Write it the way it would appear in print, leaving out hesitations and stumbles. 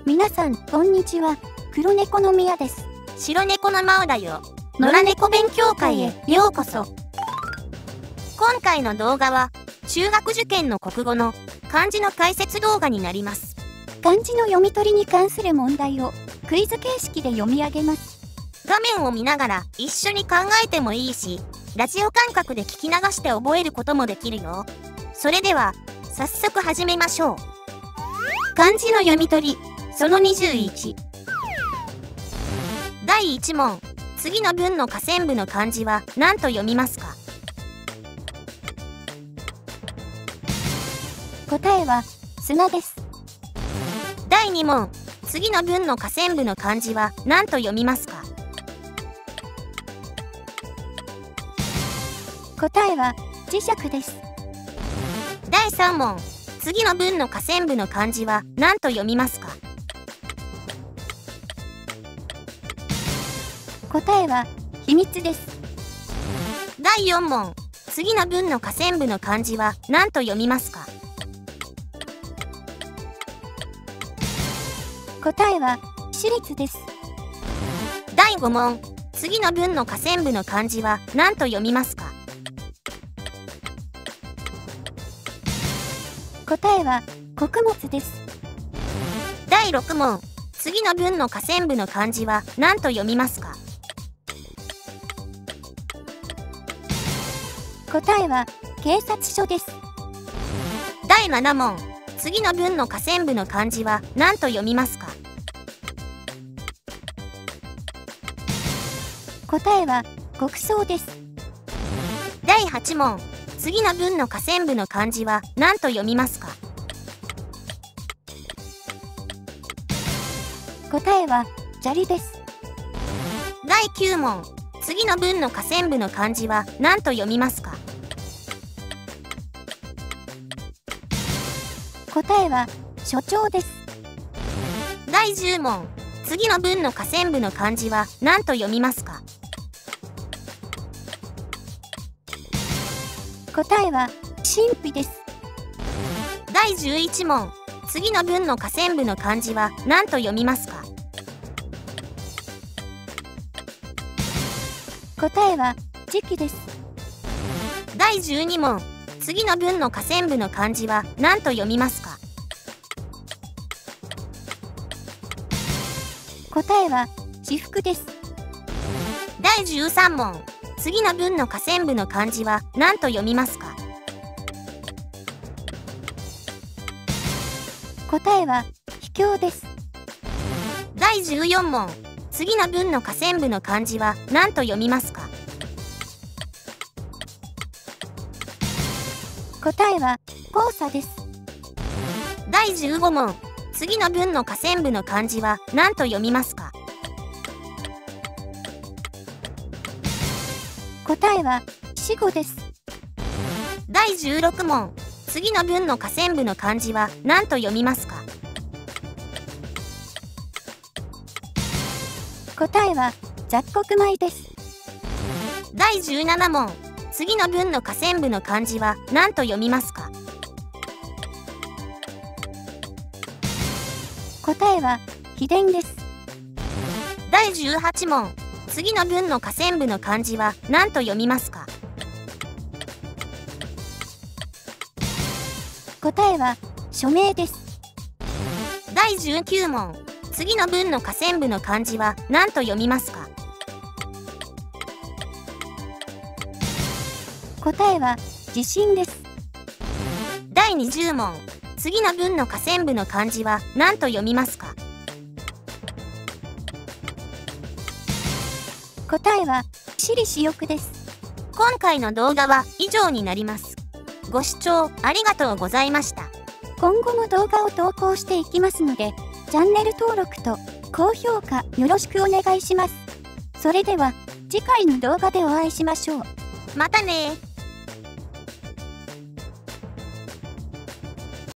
皆さん、こんにちは。黒猫のミヤです。 白猫のマオだよ。野良猫勉強会へようこそ。今回の動画は、中学受験の国語の漢字の解説動画になります。 漢字の読み取りに関する問題をクイズ形式で読み上げます。 画面を見ながら一緒に考えてもいいし、ラジオ感覚で聞き流して覚えることもできるよ。それでは、早速始めましょう。漢字の読み取り、その21。第1問。次の文の下線部の漢字は何と読みますか？ 答えは、砂です。 第2問。次の文の下線部の漢字は何と読みますか？ 答えは、磁石です。 第3問。次の文の下線部の漢字は何と読みますか？ 答えは、秘密です。 第4問。次の文の下線部の漢字は何と読みますか？ 答えは、私立です。 第5問。次の文の下線部の漢字は何と読みますか？ 答えは、穀物です。 第6問。次の文の下線部の漢字は何と読みますか？ 答えは、警察署です。 第7問。次の文の下線部の漢字は何と読みますか？ 答えは、国葬です。 第8問。次の文の下線部の漢字は何と読みますか？ 答えは、砂利です。 第9問。次の文の下線部の漢字は何と読みますか？ 答えは、所長です。 第10問。次の文の下線部の漢字は何と読みますか？ 答えは、神秘です。 第11問。次の文の下線部の漢字は何と読みますか？ 答えは、時期です。 第12問。次の文の下線部の漢字は何と読みますか？ 答えは、私服です。 第13問。次の文の下線部の漢字は何と読みますか？ 答えは、秘境です。 第14問。次の文の下線部の漢字は何と読みますか？ 答えは、黄砂です。 第15問。次の文の下線部の漢字は何と読みますか？ 答えは、死後です。 第16問。次の文の下線部の漢字は何と読みますか？ 答えは、雑穀米です。 第17問。次の文の下線部の漢字は何と読みますか？ 答えは、秘伝です。 第18問。次の文の下線部の漢字は何と読みますか？ 答えは、署名です。 第19問。次の文の下線部の漢字は何と読みますか？ 答えは、地震です。 第20問。次の文の下線部の漢字は何と読みますか？ 答えは、私利私欲です。 今回の動画は以上になります。ご視聴ありがとうございました。 今後も動画を投稿していきますので、チャンネル登録と高評価よろしくお願いします。それでは、次回の動画でお会いしましょう。 またねー。